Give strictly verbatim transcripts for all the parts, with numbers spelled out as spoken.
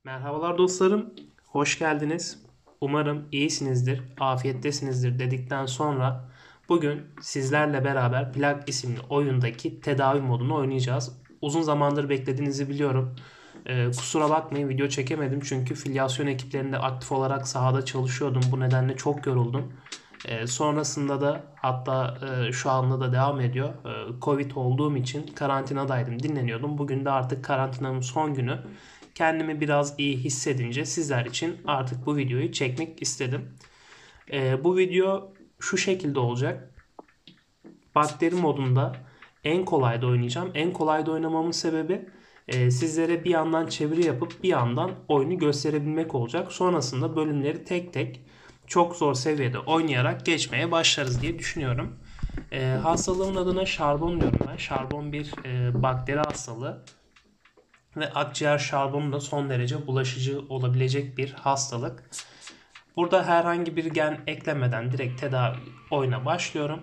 Merhabalar dostlarım, hoş geldiniz. Umarım iyisinizdir, afiyettesinizdir dedikten sonra bugün sizlerle beraber Plug isimli oyundaki tedavi modunu oynayacağız. Uzun zamandır beklediğinizi biliyorum. Ee, kusura bakmayın video çekemedim çünkü filyasyon ekiplerinde aktif olarak sahada çalışıyordum. Bu nedenle çok yoruldum. Ee, sonrasında da hatta e, şu anda da devam ediyor. Ee, Covid olduğum için karantinadaydım, dinleniyordum. Bugün de artık karantinanın son günü. Kendimi biraz iyi hissedince sizler için artık bu videoyu çekmek istedim. Ee, bu video şu şekilde olacak. Bakteri modunda en kolayda oynayacağım. En kolayda oynamamın sebebi e, sizlere bir yandan çeviri yapıp bir yandan oyunu gösterebilmek olacak. Sonrasında bölümleri tek tek çok zor seviyede oynayarak geçmeye başlarız diye düşünüyorum. E, hastalığın adına şarbon diyorum ben. Şarbon bir e, bakteri hastalığı ve akciğer şarbonu da son derece bulaşıcı olabilecek bir hastalık. Burada herhangi bir gen eklemeden direkt tedavi oyuna başlıyorum.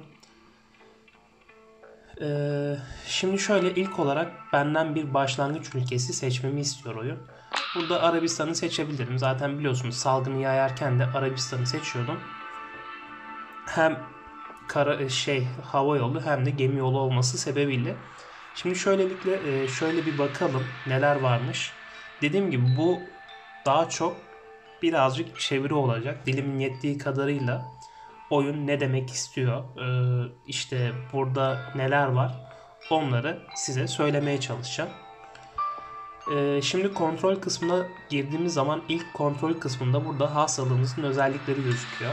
Ee, şimdi şöyle ilk olarak benden bir başlangıç ülkesi seçmemi istiyor oyun. Burada Arabistan'ı seçebilirim. Zaten biliyorsunuz salgını yayarken de Arabistan'ı seçiyordum. Hem kara şey hava yolu hem de gemi yolu olması sebebiyle. Şimdi şöylelikle şöyle bir bakalım neler varmış. Dediğim gibi bu daha çok birazcık çeviri olacak. Dilimin yettiği kadarıyla oyun ne demek istiyor, ee, işte burada neler var onları size söylemeye çalışacağım. Ee, şimdi kontrol kısmına girdiğimiz zaman ilk kontrol kısmında burada hastalığımızın özellikleri gözüküyor.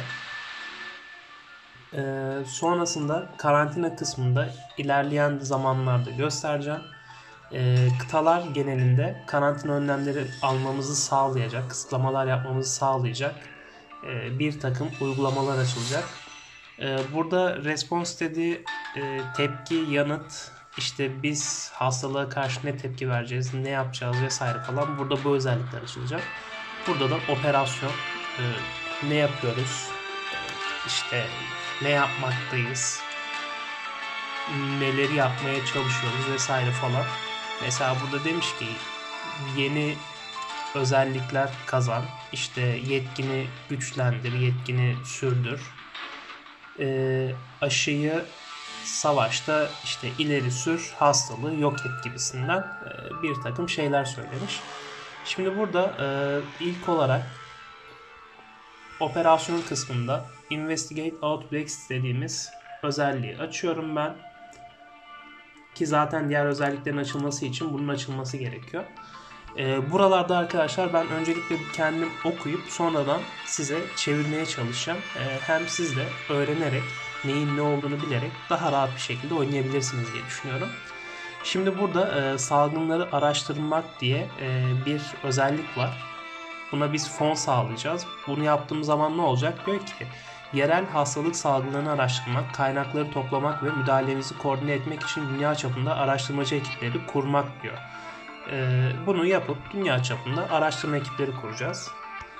Ee, sonrasında karantina kısmında ilerleyen zamanlarda göstereceğim. Ee, kıtalar genelinde karantina önlemleri almamızı sağlayacak, kısıtlamalar yapmamızı sağlayacak e, bir takım uygulamalar açılacak. E, burada response dediği e, tepki, yanıt, işte biz hastalığa karşı ne tepki vereceğiz, ne yapacağız vesaire falan. Burada bu özellikler açılacak. Burada da operasyon, e, ne yapıyoruz, işte ne yapmaktayız, neleri yapmaya çalışıyoruz vesaire falan. Mesela burada demiş ki yeni özellikler kazan, işte yetkini güçlendir, yetkini sürdür. E, aşıyı savaşta işte ileri sür, hastalığı yok et gibisinden e, bir takım şeyler söylemiş. Şimdi burada e, ilk olarak operasyon kısmında Investigate Outbreaks dediğimiz özelliği açıyorum ben. Ki zaten diğer özelliklerin açılması için bunun açılması gerekiyor. E, buralarda arkadaşlar ben öncelikle kendim okuyup sonradan size çevirmeye çalışacağım. E, hem siz de öğrenerek neyin ne olduğunu bilerek daha rahat bir şekilde oynayabilirsiniz diye düşünüyorum. Şimdi burada e, salgınları araştırmak diye e, bir özellik var. Buna biz fon sağlayacağız. Bunu yaptığımız zaman ne olacak? Diyor ki yerel hastalık salgınlarını araştırmak, kaynakları toplamak ve müdahalemizi koordine etmek için dünya çapında araştırmacı ekipleri kurmak diyor. E, bunu yapıp dünya çapında araştırma ekipleri kuracağız.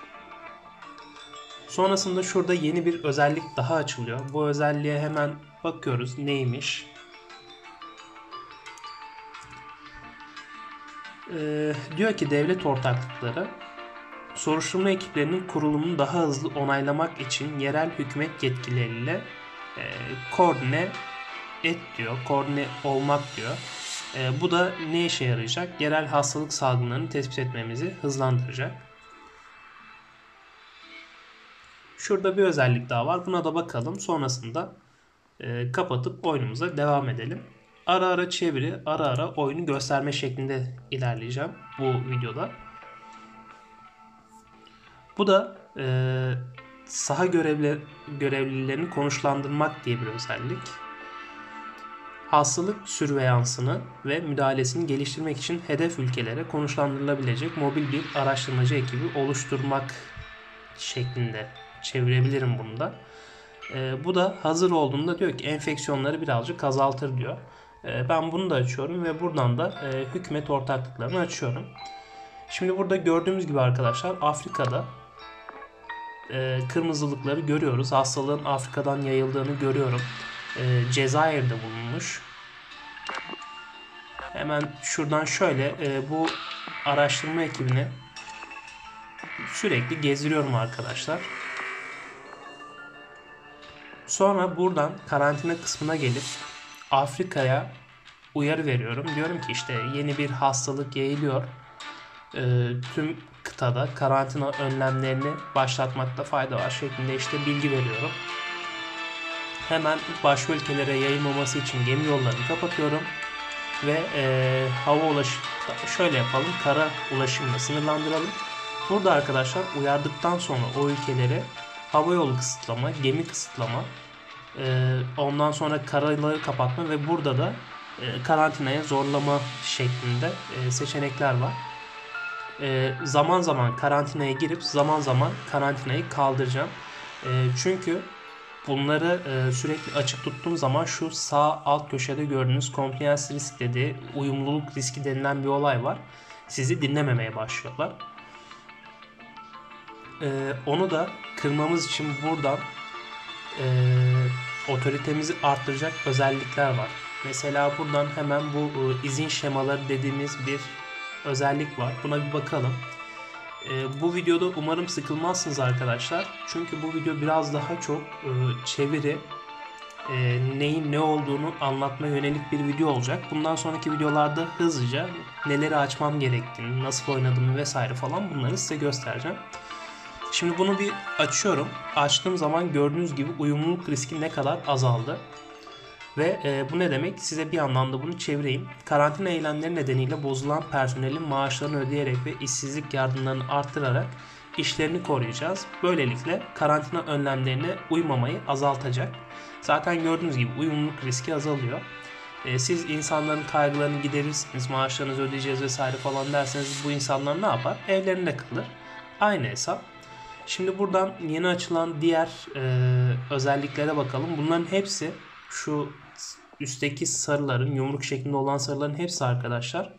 Sonrasında şurada yeni bir özellik daha açılıyor. Bu özelliğe hemen bakıyoruz neymiş. Ee, diyor ki devlet ortaklıkları soruşturma ekiplerinin kurulumunu daha hızlı onaylamak için yerel hükümet yetkilileriyle e, koordine et diyor. Koordine olmak diyor. E, bu da ne işe yarayacak? Yerel hastalık salgınlarını tespit etmemizi hızlandıracak. Şurada bir özellik daha var. Buna da bakalım. Sonrasında e, kapatıp oyunumuza devam edelim. Ara ara çeviri, ara ara oyunu gösterme şeklinde ilerleyeceğim bu videoda. Bu da e, saha görevli, görevlilerini konuşlandırmak diye bir özellik. Hastalık sürveyansını ve müdahalesini geliştirmek için hedef ülkelere konuşlandırılabilecek mobil bir araştırmacı ekibi oluşturmak şeklinde çevirebilirim bunu da. E, bu da hazır olduğunda diyor ki enfeksiyonları birazcık azaltır diyor. E, ben bunu da açıyorum ve buradan da e, hükümet ortaklıklarını açıyorum. Şimdi burada gördüğümüz gibi arkadaşlar Afrika'da e, kırmızılıkları görüyoruz. Hastalığın Afrika'dan yayıldığını görüyorum. E, Cezayir'de bulunmuş. Hemen şuradan şöyle e, bu araştırma ekibini sürekli gezdiriyorum arkadaşlar. Sonra buradan karantina kısmına gelip Afrika'ya uyarı veriyorum. Diyorum ki işte yeni bir hastalık yayılıyor. Ee, tüm kıtada karantina önlemlerini başlatmakta fayda var şeklinde işte bilgi veriyorum. Hemen başka ülkelere yayılmaması için gemi yollarını kapatıyorum. Ve e, hava ulaşım şöyle yapalım, kara ulaşımını sınırlandıralım. Burada arkadaşlar uyardıktan sonra o ülkeleri hava yolu kısıtlama, gemi kısıtlama, e, ondan sonra karaları kapatma ve burada da e, karantinaya zorlama şeklinde e, seçenekler var. E, zaman zaman karantinaya girip zaman zaman karantinayı kaldıracağım. E, çünkü bunları e, sürekli açık tuttuğum zaman şu sağ alt köşede gördüğünüz compliance risk dediği uyumluluk riski denilen bir olay var. Sizi dinlememeye başlıyorlar. E, onu da kırmamız için buradan e, otoritemizi arttıracak özellikler var. Mesela buradan hemen bu e, izin şemaları dediğimiz bir özellik var. Buna bir bakalım. E, bu videoda umarım sıkılmazsınız arkadaşlar. Çünkü bu video biraz daha çok e, çeviri, e, neyin ne olduğunu anlatma yönelik bir video olacak. Bundan sonraki videolarda hızlıca neleri açmam gerektiğini, nasıl oynadığımı vesaire falan bunları size göstereceğim. Şimdi bunu bir açıyorum. Açtığım zaman gördüğünüz gibi uyumluluk riski ne kadar azaldı. Ve e, bu ne demek? Size bir yandan da bunu çevireyim. Karantina eylemleri nedeniyle bozulan personelin maaşlarını ödeyerek ve işsizlik yardımlarını arttırarak işlerini koruyacağız. Böylelikle karantina önlemlerine uymamayı azaltacak. Zaten gördüğünüz gibi uyumluluk riski azalıyor. E, siz insanların kaygılarını giderirsiniz, maaşlarınızı ödeyeceğiz vesaire falan derseniz bu insanlar ne yapar? Evlerinde kalır. Aynı hesap. Şimdi buradan yeni açılan diğer e, özelliklere bakalım. Bunların hepsi şu üstteki sarıların, yumruk şeklinde olan sarıların hepsi arkadaşlar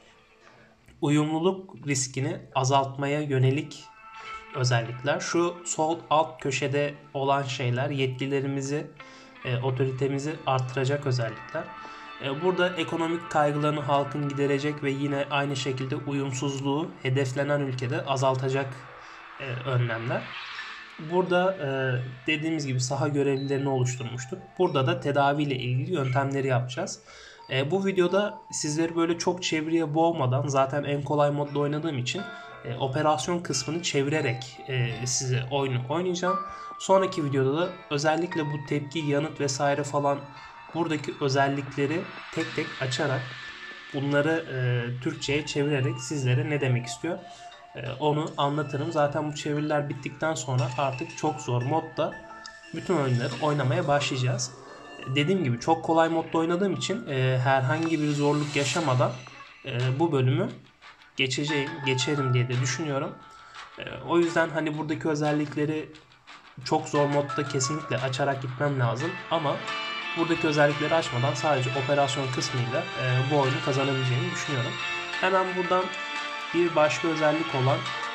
uyumluluk riskini azaltmaya yönelik özellikler. Şu sol alt köşede olan şeyler yetkilerimizi, e, otoritemizi arttıracak özellikler. E, burada ekonomik kaygılarını halkın giderecek ve yine aynı şekilde uyumsuzluğu hedeflenen ülkede azaltacak e, önlemler. Burada e, dediğimiz gibi saha görevlilerini oluşturmuştuk. Burada da tedaviyle ilgili yöntemleri yapacağız. E, bu videoda sizleri böyle çok çeviriye boğmadan zaten en kolay modda oynadığım için e, operasyon kısmını çevirerek e, size oyunu oynayacağım. Sonraki videoda da özellikle bu tepki, yanıt vesaire falan buradaki özellikleri tek tek açarak bunları e, Türkçe'ye çevirerek sizlere ne demek istiyor onu anlatırım. Zaten bu çeviriler bittikten sonra artık çok zor modda bütün oyunları oynamaya başlayacağız. Dediğim gibi çok kolay modda oynadığım için e, herhangi bir zorluk yaşamadan e, bu bölümü geçeceğim, geçerim diye de düşünüyorum. E, o yüzden hani buradaki özellikleri çok zor modda kesinlikle açarak gitmem lazım ama buradaki özellikleri açmadan sadece operasyon kısmıyla e, bu oyunu kazanabileceğimi düşünüyorum. Hemen buradan bir başka özellik olan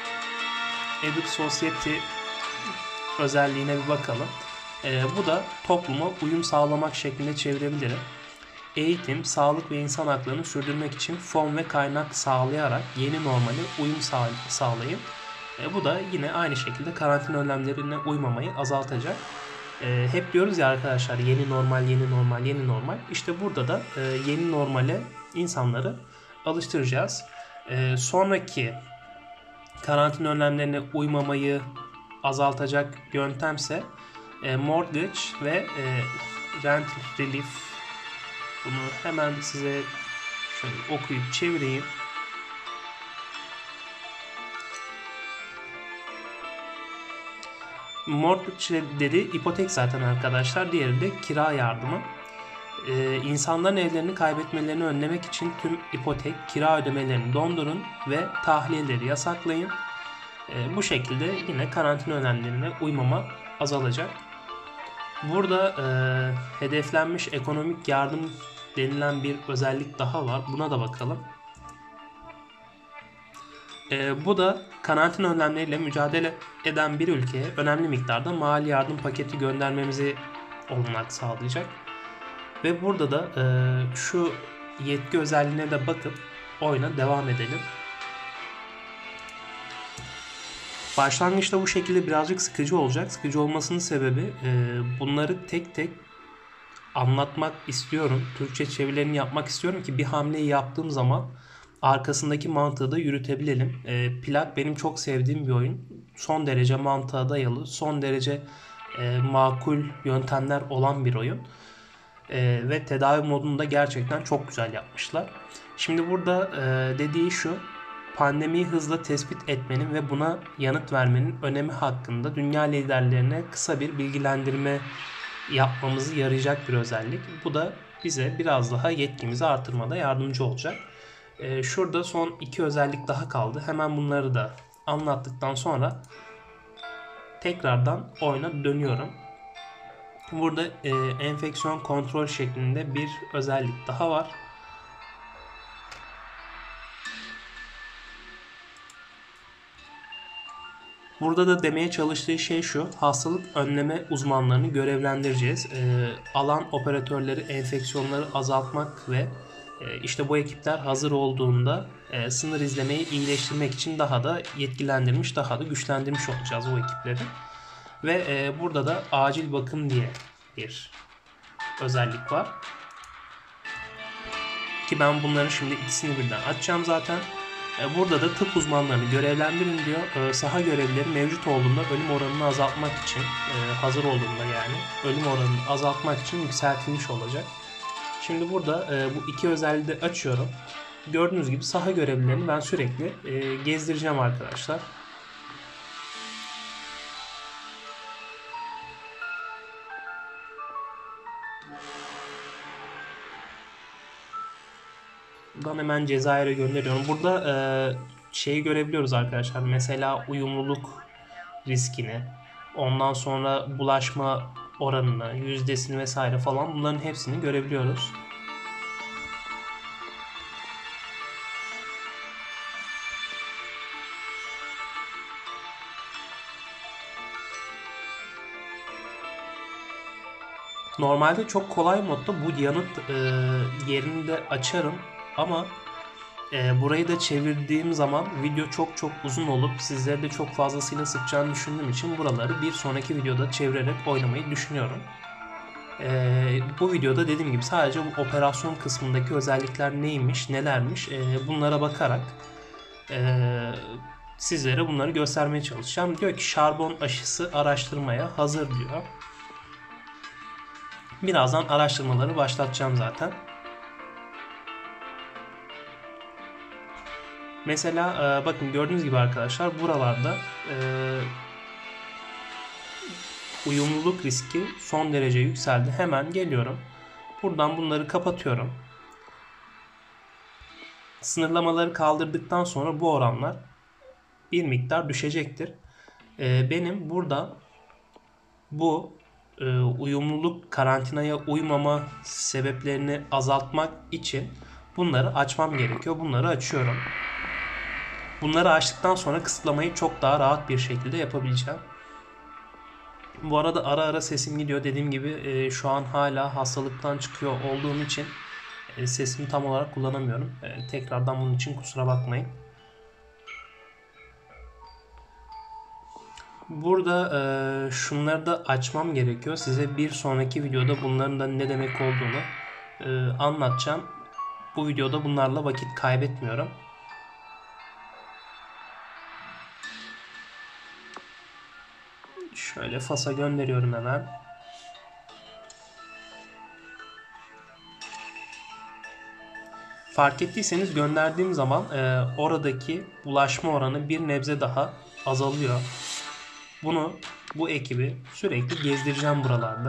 Edit Society özelliğine bir bakalım. Ee, bu da topluma uyum sağlamak şeklinde çevirebilirim. Eğitim, sağlık ve insan haklarını sürdürmek için fon ve kaynak sağlayarak yeni normale uyum sağ sağlayın. Ee, bu da yine aynı şekilde karantina önlemlerine uymamayı azaltacak. Ee, hep diyoruz ya arkadaşlar yeni normal, yeni normal, yeni normal. İşte burada da e, yeni normale insanları alıştıracağız. Ee, sonraki karantina önlemlerine uymamayı azaltacak yöntemse e, mortgage ve e, rent relief. Bunu hemen size şöyle okuyup çevireyim. Mortgage dedi ipotek zaten arkadaşlar. Diğeri de kira yardımı. Ee, insanların evlerini kaybetmelerini önlemek için tüm ipotek, kira ödemelerini dondurun ve tahliyeleri yasaklayın. Ee, bu şekilde yine karantina önlemlerine uymama azalacak. Burada e, hedeflenmiş ekonomik yardım denilen bir özellik daha var. Buna da bakalım. E, bu da karantina önlemleriyle mücadele eden bir ülkeye önemli miktarda mali yardım paketi göndermemizi olanak sağlayacak. Ve burada da e, şu yetki özelliğine de bakıp oyuna devam edelim. Başlangıçta bu şekilde birazcık sıkıcı olacak. Sıkıcı olmasının sebebi e, bunları tek tek anlatmak istiyorum. Türkçe çevirilerini yapmak istiyorum ki bir hamleyi yaptığım zaman arkasındaki mantığı da yürütebilelim. E, Plak benim çok sevdiğim bir oyun. Son derece mantığa dayalı, son derece e, makul yöntemler olan bir oyun. E, ve tedavi modunu da gerçekten çok güzel yapmışlar. Şimdi burada e, dediği şu: pandemiyi hızla tespit etmenin ve buna yanıt vermenin önemi hakkında dünya liderlerine kısa bir bilgilendirme yapmamızı yarayacak bir özellik. Bu da bize biraz daha yetkimizi artırmada yardımcı olacak. Ee, şurada son iki özellik daha kaldı. Hemen bunları da anlattıktan sonra tekrardan oyuna dönüyorum. Burada e, enfeksiyon kontrol şeklinde bir özellik daha var. Burada da demeye çalıştığı şey şu: hastalık önleme uzmanlarını görevlendireceğiz. E, alan operatörleri enfeksiyonları azaltmak ve e, işte bu ekipler hazır olduğunda e, sınır izlemeyi iyileştirmek için daha da yetkilendirmiş, daha da güçlendirmiş olacağız bu ekipleri. Ve e, burada da acil bakım diye bir özellik var. Ki ben bunların şimdi ikisini birden açacağım zaten. Burada da tıp uzmanlarını görevlendirin diyor. Saha görevlileri mevcut olduğunda ölüm oranını azaltmak için, hazır olduğunda yani ölüm oranını azaltmak için yükseltilmiş olacak. Şimdi burada bu iki özelliği de açıyorum. Gördüğünüz gibi saha görevlilerini ben sürekli gezdireceğim arkadaşlar. Buradan hemen Cezayir'e gönderiyorum. Burada e, şeyi görebiliyoruz arkadaşlar. Mesela uyumluluk riskini, ondan sonra bulaşma oranını, yüzdesini vesaire falan, bunların hepsini görebiliyoruz. Normalde çok kolay modda bu yanıt e, yerini de açarım ama e, burayı da çevirdiğim zaman video çok çok uzun olup sizleri de çok fazlasıyla sıkacağını düşündüğüm için buraları bir sonraki videoda çevirerek oynamayı düşünüyorum. E, bu videoda dediğim gibi sadece bu operasyon kısmındaki özellikler neymiş, nelermiş e, bunlara bakarak e, sizlere bunları göstermeye çalışacağım. Diyor ki şarbon aşısı araştırmaya hazır diyor. Birazdan araştırmaları başlatacağım zaten. Mesela bakın gördüğünüz gibi arkadaşlar buralarda e, uyumluluk riski son derece yükseldi. Hemen geliyorum. Buradan bunları kapatıyorum. Sınırlamaları kaldırdıktan sonra bu oranlar bir miktar düşecektir. E, benim burada bu e, uyumluluk karantinaya uymama sebeplerini azaltmak için bunları açmam gerekiyor. Bunları açıyorum. Bunları açtıktan sonra kısıtlamayı çok daha rahat bir şekilde yapabileceğim. Bu arada ara ara sesim gidiyor. Dediğim gibi e, şu an hala hastalıktan çıkıyor olduğum için e, sesimi tam olarak kullanamıyorum. E, tekrardan bunun için kusura bakmayın. Burada e, şunları da açmam gerekiyor. Size bir sonraki videoda bunların da ne demek olduğunu e, anlatacağım. Bu videoda bunlarla vakit kaybetmiyorum. Şöyle Fas'a gönderiyorum hemen. Fark ettiyseniz gönderdiğim zaman e, oradaki bulaşma oranı bir nebze daha azalıyor. Bunu, bu ekibi sürekli gezdireceğim buralarda.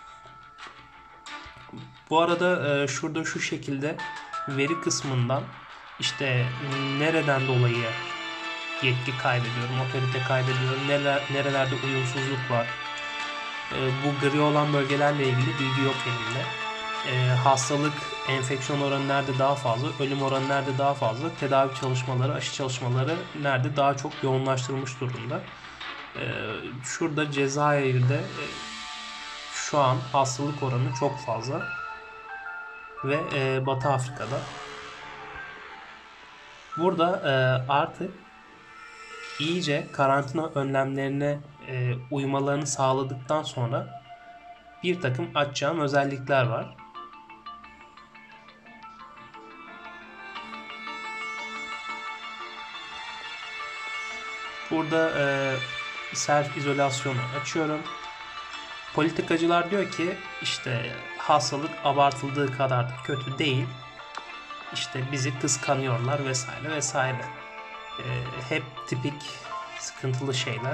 Bu arada e, şurada şu şekilde veri kısmından işte nereden dolayı yetki kaybediyorum, otorite kaybediyorum, neler, nerelerde uyumsuzluk var. E, bu gri olan bölgelerle ilgili bilgi yok elimde. E, hastalık, enfeksiyon oranı nerede daha fazla, ölüm oranı nerede daha fazla, tedavi çalışmaları, aşı çalışmaları nerede daha çok yoğunlaştırılmış durumda. E, şurada Cezayir'de e, şu an hastalık oranı çok fazla ve e, Batı Afrika'da. Burada e, artık iyice karantina önlemlerine e, uymalarını sağladıktan sonra bir takım açacağım özellikler var. Burada e, self izolasyonu açıyorum. Politikacılar diyor ki işte hastalık abartıldığı kadar da kötü değil. İşte bizi kıskanıyorlar vesaire vesaire. E, hep tipik sıkıntılı şeyler.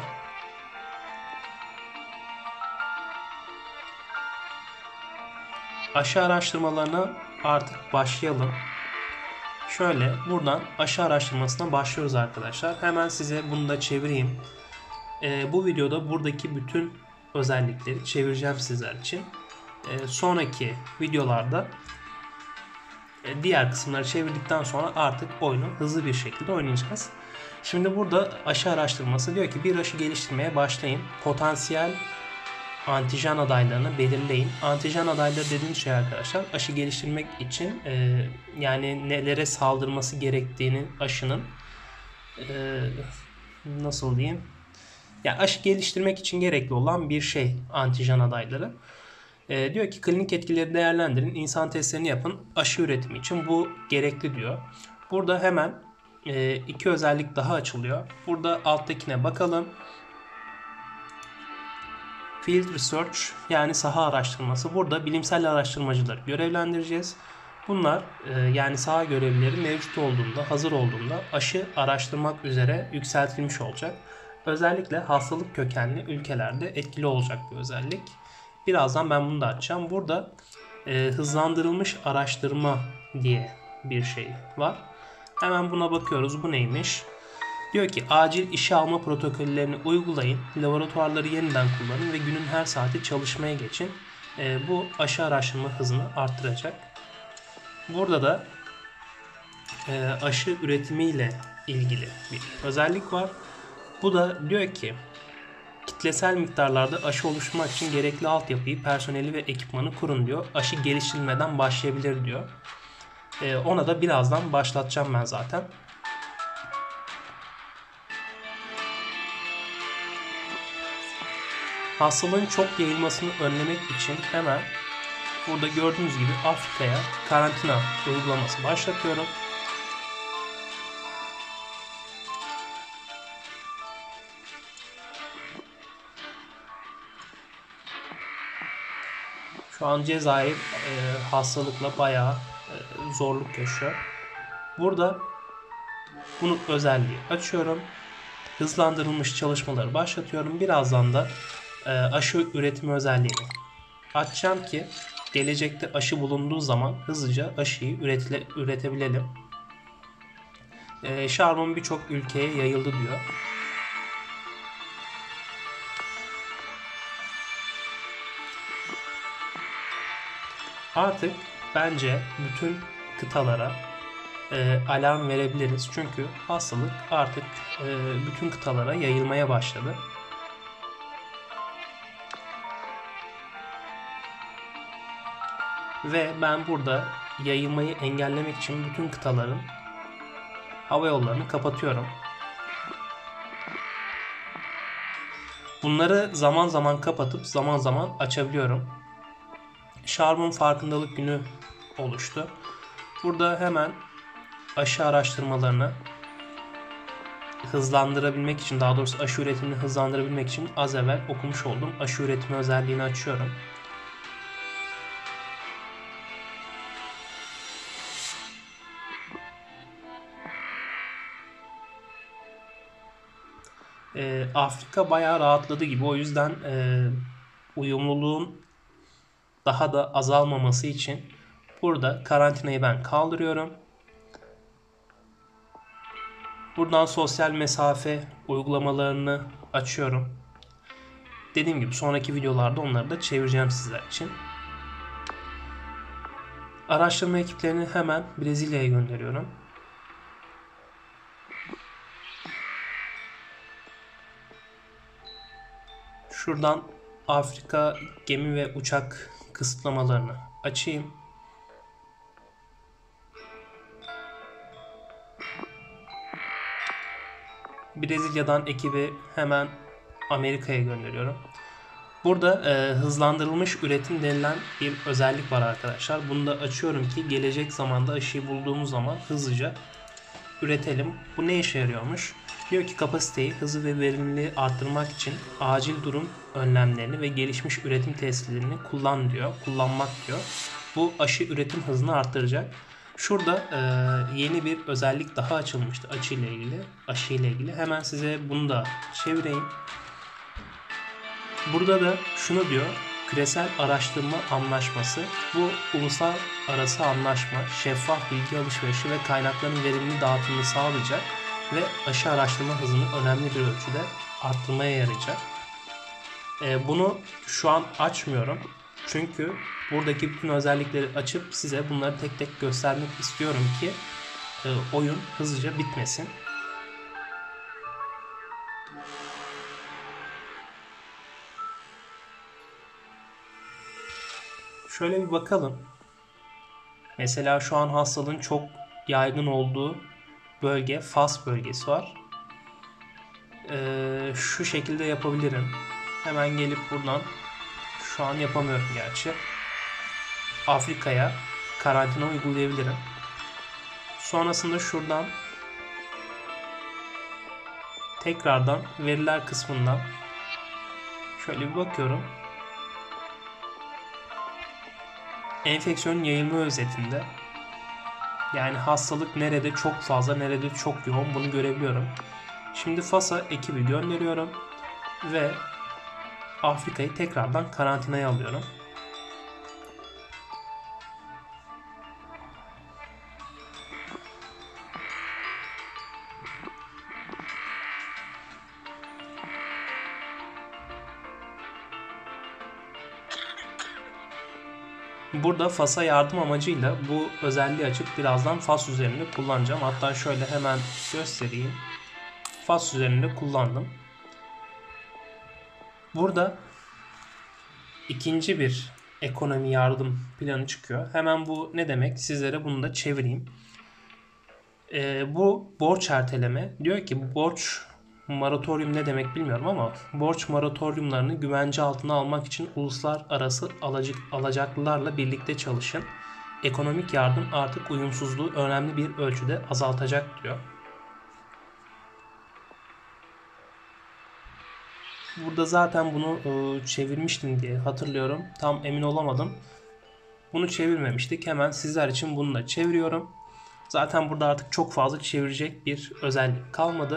Aşı araştırmalarına artık başlayalım. Şöyle buradan aşı araştırmasına başlıyoruz arkadaşlar. Hemen size bunu da çevireyim. Ee, bu videoda buradaki bütün özellikleri çevireceğim sizler için. Ee, sonraki videolarda e, diğer kısımları çevirdikten sonra artık oyunu hızlı bir şekilde oynayacağız. Şimdi burada aşı araştırması diyor ki bir aşı geliştirmeye başlayın. Potansiyel antijen adaylarını belirleyin. Antijen adayları dediğim şey arkadaşlar aşı geliştirmek için e, yani nelere saldırması gerektiğini aşının e, nasıl diyeyim? Yani aşı geliştirmek için gerekli olan bir şey antijen adayları. E, diyor ki klinik etkileri değerlendirin, insan testlerini yapın, aşı üretimi için bu gerekli diyor. Burada hemen e, iki özellik daha açılıyor. Burada alttakine bakalım. Field Research yani saha araştırması. Burada bilimsel araştırmacıları görevlendireceğiz. Bunlar e, yani saha görevlileri mevcut olduğunda, hazır olduğunda aşı araştırmak üzere yükseltilmiş olacak. Özellikle hastalık kökenli ülkelerde etkili olacak bir özellik. Birazdan ben bunu da açacağım. Burada e, hızlandırılmış araştırma diye bir şey var. Hemen buna bakıyoruz. Bu neymiş? Diyor ki acil işe alma protokollerini uygulayın, laboratuvarları yeniden kullanın ve günün her saati çalışmaya geçin. E, bu aşı araştırma hızını arttıracak. Burada da e, aşı üretimiyle ilgili bir özellik var. Bu da diyor ki kitlesel miktarlarda aşı oluşturmak için gerekli altyapıyı, personeli ve ekipmanı kurun diyor. Aşı geliştirilmeden başlayabilir diyor. E, ona da birazdan başlatacağım ben zaten. Hastalığın çok yayılmasını önlemek için hemen burada gördüğünüz gibi Afrika'ya karantina uygulaması başlatıyorum. Şu an Cezayir e, hastalıkla bayağı e, zorluk yaşıyor. Burada bunu özelliği açıyorum. Hızlandırılmış çalışmaları başlatıyorum. Birazdan da e, aşı üretimi özelliğini açacağım ki gelecekte aşı bulunduğu zaman hızlıca aşıyı üretile, üretebilelim. E, Şarbon birçok ülkeye yayıldı diyor. Artık bence bütün kıtalara e, alarm verebiliriz. Çünkü hastalık artık e, bütün kıtalara yayılmaya başladı. Ve ben burada yayılmayı engellemek için bütün kıtaların hava yollarını kapatıyorum. Bunları zaman zaman kapatıp zaman zaman açabiliyorum. Şarbon farkındalık günü oluştu. Burada hemen aşı araştırmalarını hızlandırabilmek için, daha doğrusu aşı üretimini hızlandırabilmek için az evvel okumuş olduğum aşı üretimi özelliğini açıyorum. Ee, Afrika bayağı rahatladı gibi. O yüzden e, uyumluluğun daha da azalmaması için burada karantinayı ben kaldırıyorum. Buradan sosyal mesafe uygulamalarını açıyorum. Dediğim gibi sonraki videolarda onları da çevireceğim sizler için. Araştırma ekiplerini hemen Brezilya'ya gönderiyorum. Şuradan Afrika gemi ve uçak kısıtlamalarını açayım. Brezilya'dan ekibi hemen Amerika'ya gönderiyorum. Burada e, hızlandırılmış üretim denilen bir özellik var arkadaşlar. Bunu da açıyorum ki gelecek zamanda aşıyı bulduğumuz zaman hızlıca üretelim. Bu ne işe yarıyormuş? Diyor ki kapasiteyi, hızı ve verimliliği arttırmak için acil durum önlemlerini ve gelişmiş üretim tesislerini kullan diyor. Kullanmak diyor. Bu aşı üretim hızını arttıracak. Şurada e, yeni bir özellik daha açılmıştı aşı ile ilgili. Aşı ile ilgili. Hemen size bunu da çevireyim. Burada da şunu diyor. Küresel Araştırma Anlaşması. Bu uluslararası anlaşma şeffaf bilgi alışverişi ve kaynakların verimli dağıtımını sağlayacak ve aşı araştırma hızını önemli bir ölçüde arttırmaya yarayacak. Ee, bunu şu an açmıyorum. Çünkü buradaki bütün özellikleri açıp size bunları tek tek göstermek istiyorum ki e, oyun hızlıca bitmesin. Şöyle bir bakalım. Mesela şu an hastalığın çok yaygın olduğu bölge Fas bölgesi var. Ee, şu şekilde yapabilirim. Hemen gelip buradan, şu an yapamıyorum gerçi, Afrika'ya karantina uygulayabilirim. Sonrasında şuradan tekrardan veriler kısmından şöyle bir bakıyorum. Enfeksiyon yayılma özetinde, yani hastalık nerede çok fazla, nerede çok yoğun, bunu görebiliyorum. Şimdi Fas'a ekibi gönderiyorum ve Afrika'yı tekrardan karantinaya alıyorum. Burada Fas'a yardım amacıyla bu özelliği açıp birazdan Fas üzerinde kullanacağım. Hatta şöyle hemen göstereyim. Fas üzerinde kullandım. Burada ikinci bir ekonomi yardım planı çıkıyor. Hemen bu ne demek? Sizlere bunu da çevireyim. Ee, bu borç erteleme. Diyor ki borç moratorium ne demek bilmiyorum ama borç moratoriumlarını güvence altına almak için uluslararası alacak, alacaklılarla birlikte çalışın. Ekonomik yardım artık uyumsuzluğu önemli bir ölçüde azaltacak diyor. Burada zaten bunu e, çevirmiştim diye hatırlıyorum. Tam emin olamadım. Bunu çevirmemiştik. Hemen sizler için bunu da çeviriyorum. Zaten burada artık çok fazla çevirecek bir özellik kalmadı.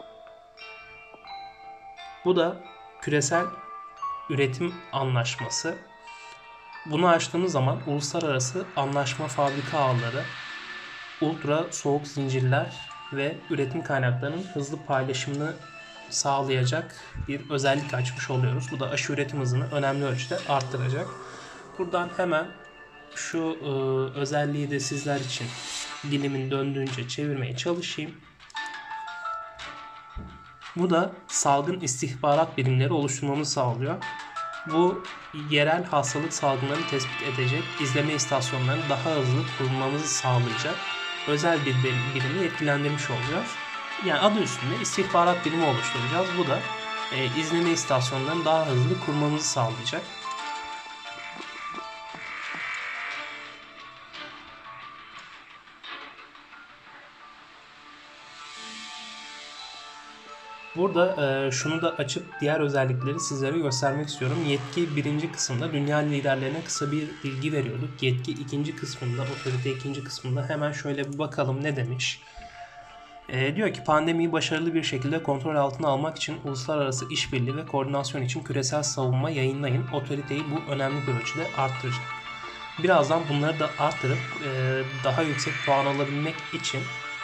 Bu da küresel üretim anlaşması. Bunu açtığımız zaman uluslararası anlaşma fabrika ağları, ultra soğuk zincirler ve üretim kaynaklarının hızlı paylaşımını sağlayacak bir özellik açmış oluyoruz. Bu da aşı üretim hızını önemli ölçüde arttıracak. Buradan hemen şu e, özelliği de sizler için dilimin döndüğünce çevirmeye çalışayım. Bu da salgın istihbarat birimleri oluşturmamızı sağlıyor. Bu yerel hastalık salgınlarını tespit edecek izleme istasyonlarını daha hızlı kurmamızı sağlayacak özel bir birimi yetkilendirmiş oluyor. Yani adı üstünde istihbarat birimi oluşturacağız. Bu da e, izleme istasyonlarını daha hızlı kurmamızı sağlayacak. Burada e, şunu da açıp diğer özellikleri sizlere göstermek istiyorum. Yetki birinci kısımda dünya liderlerine kısa bir bilgi veriyorduk. Yetki ikinci kısmında, otorite ikinci kısmında hemen şöyle bir bakalım ne demiş. E, diyor ki pandemiyi başarılı bir şekilde kontrol altına almak için uluslararası işbirliği ve koordinasyon için küresel savunma yayınlayın. Otoriteyi bu önemli bir ölçüde arttıracak. Birazdan bunları da arttırıp e, daha yüksek puan alabilmek için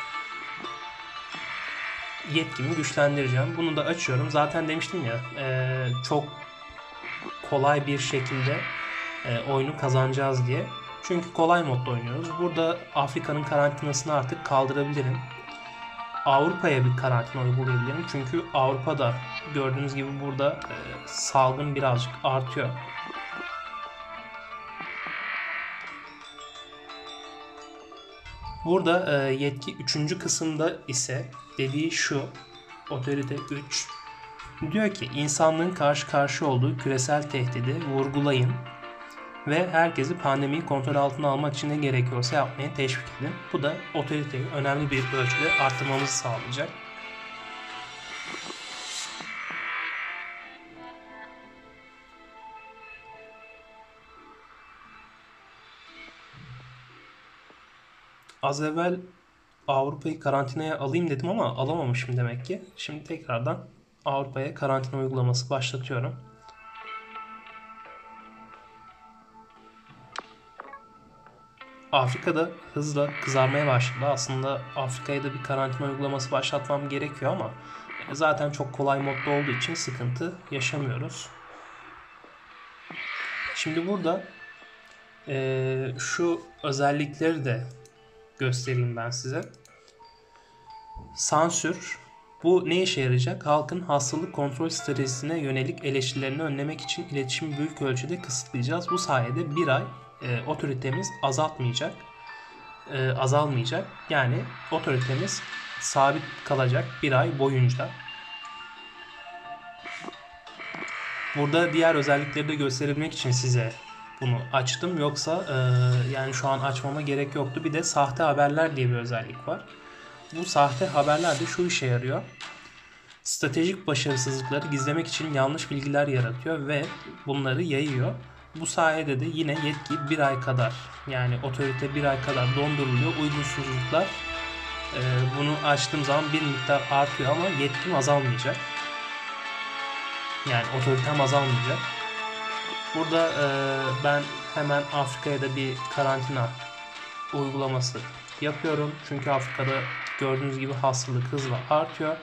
yetkimi güçlendireceğim. Bunu da açıyorum. Zaten demiştim ya e, çok kolay bir şekilde e, oyunu kazanacağız diye. Çünkü kolay modda oynuyoruz. Burada Afrika'nın karantinasını artık kaldırabilirim. Avrupa'ya bir karantina uygulayabilirim. Çünkü Avrupa'da gördüğünüz gibi burada e, salgın birazcık artıyor. Burada e, yetki üçüncü kısımda ise dediği şu. Otorite üç. Diyor ki insanlığın karşı karşıya olduğu küresel tehdidi vurgulayın ve herkesi pandemiyi kontrol altına almak için ne gerekiyorsa yapmaya teşvik edin. Bu da otoriteyi önemli bir ölçüde arttırmamızı sağlayacak. Az evvel Avrupa'yı karantinaya alayım dedim ama alamamışım demek ki. Şimdi tekrardan Avrupa'ya karantina uygulaması başlatıyorum. Afrika'da hızla kızarmaya başladı. Aslında Afrika'ya da bir karantina uygulaması başlatmam gerekiyor ama zaten çok kolay modda olduğu için sıkıntı yaşamıyoruz. Şimdi burada e, şu özellikleri de göstereyim ben size. Sansür. Bu ne işe yarayacak? Halkın hastalık kontrol stratejisine yönelik eleştirilerini önlemek için iletişimi büyük ölçüde kısıtlayacağız. Bu sayede bir ay e, otoritemiz azaltmayacak, e, azalmayacak. Yani otoritemiz sabit kalacak bir ay boyunca. Burada diğer özellikleri de gösterebilmek için size bunu açtım. Yoksa e, yani şu an açmama gerek yoktu. Bir de sahte haberler diye bir özellik var. Bu sahte haberler de şu işe yarıyor. Stratejik başarısızlıkları gizlemek için yanlış bilgiler yaratıyor ve bunları yayıyor. Bu sayede de yine yetki bir ay kadar, yani otorite bir ay kadar donduruluyor. Uygunsuzluklar e, bunu açtığım zaman bir miktar artıyor ama yetkim azalmayacak. Yani otoritem azalmayacak. Burada e, ben hemen Afrika'ya da bir karantina uygulaması yapıyorum. Çünkü Afrika'da gördüğünüz gibi hastalık hızla artıyor.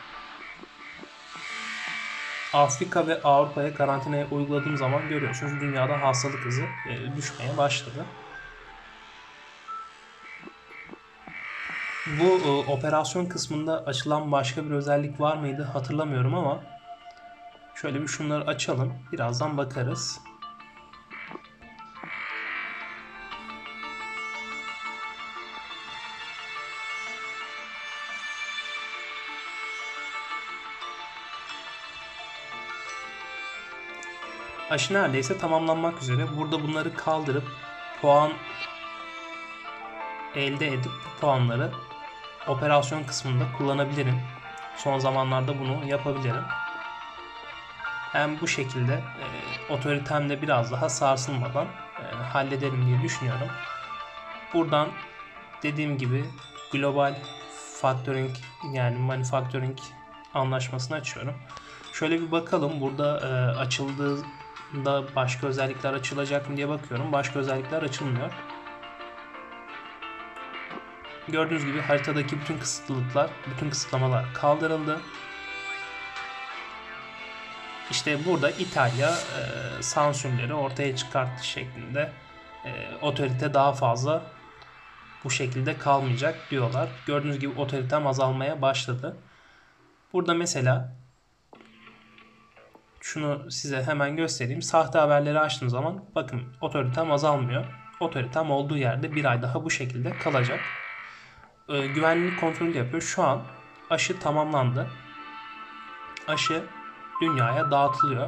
Afrika ve Avrupa'ya karantinaya uyguladığım zaman görüyorsunuz dünyada hastalık hızı e, düşmeye başladı. Bu e, operasyon kısmında açılan başka bir özellik var mıydı hatırlamıyorum ama şöyle bir şunları açalım. Birazdan bakarız. Aşı neredeyse tamamlanmak üzere. Burada bunları kaldırıp puan elde edip bu puanları operasyon kısmında kullanabilirim. Son zamanlarda bunu yapabilirim. Hem bu şekilde e, otoritemde biraz daha sarsılmadan e, hallederim diye düşünüyorum. Buradan dediğim gibi global factoring yani manufacturing anlaşmasını açıyorum. Şöyle bir bakalım burada e, açıldığında başka özellikler açılacak mı diye bakıyorum. Başka özellikler açılmıyor. Gördüğünüz gibi haritadaki bütün kısıtlılıklar, bütün kısıtlamalar kaldırıldı. İşte burada İtalya e, sansürleri ortaya çıkarttı şeklinde e, otorite daha fazla bu şekilde kalmayacak diyorlar. Gördüğünüz gibi otoritem azalmaya başladı. Burada mesela şunu size hemen göstereyim. Sahte haberleri açtığım zaman bakın otoritem azalmıyor. Otoritem olduğu yerde bir ay daha bu şekilde kalacak. E, güvenlik kontrolü yapıyor. Şu an aşı tamamlandı. Aşı dünyaya dağıtılıyor.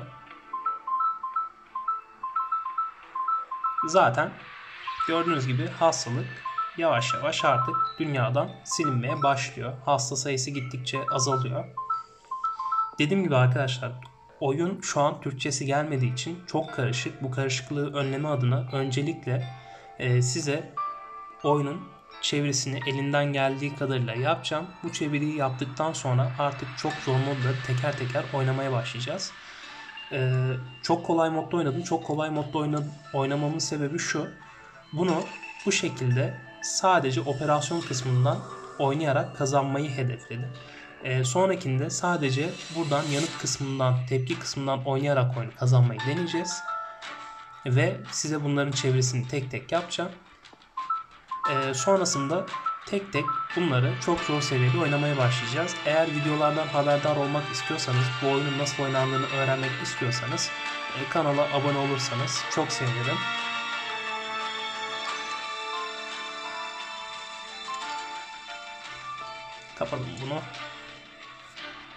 Zaten gördüğünüz gibi hastalık yavaş yavaş artık dünyadan silinmeye başlıyor. Hasta sayısı gittikçe azalıyor. Dediğim gibi arkadaşlar oyun şu an Türkçesi gelmediği için çok karışık. Bu karışıklığı önleme adına öncelikle e, size oyunun çevirisini elinden geldiği kadarıyla yapacağım. Bu çeviriyi yaptıktan sonra artık çok zor modları teker teker oynamaya başlayacağız. Ee, çok kolay modda oynadım. Çok kolay modda oynadım. Oynamamın sebebi şu. Bunu bu şekilde sadece operasyon kısmından oynayarak kazanmayı hedefledim. Ee, sonrakinde sadece buradan yanıt kısmından, tepki kısmından oynayarak oyunu kazanmayı deneyeceğiz. Ve size bunların çevirisini tek tek yapacağım. Ee, sonrasında tek tek bunları çok zor seviyede oynamaya başlayacağız. Eğer videolardan haberdar olmak istiyorsanız, bu oyunun nasıl oynandığını öğrenmek istiyorsanız e, kanala abone olursanız çok sevinirim. Kapatalım bunu.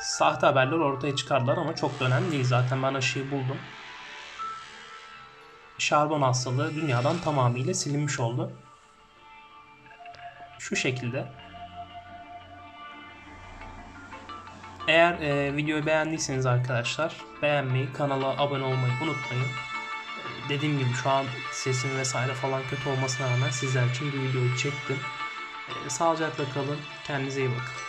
sahte haberler ortaya çıkardılar ama çok da önemli değil. Zaten ben aşıyı buldum. Şarbon hastalığı dünyadan tamamıyla silinmiş oldu. Şu şekilde. Eğer e, videoyu beğendiyseniz arkadaşlar beğenmeyi, kanala abone olmayı unutmayın. E, dediğim gibi şu an sesim vesaire falan kötü olmasına rağmen sizler için bu videoyu çektim. E, sağlıcakla kalın. Kendinize iyi bakın.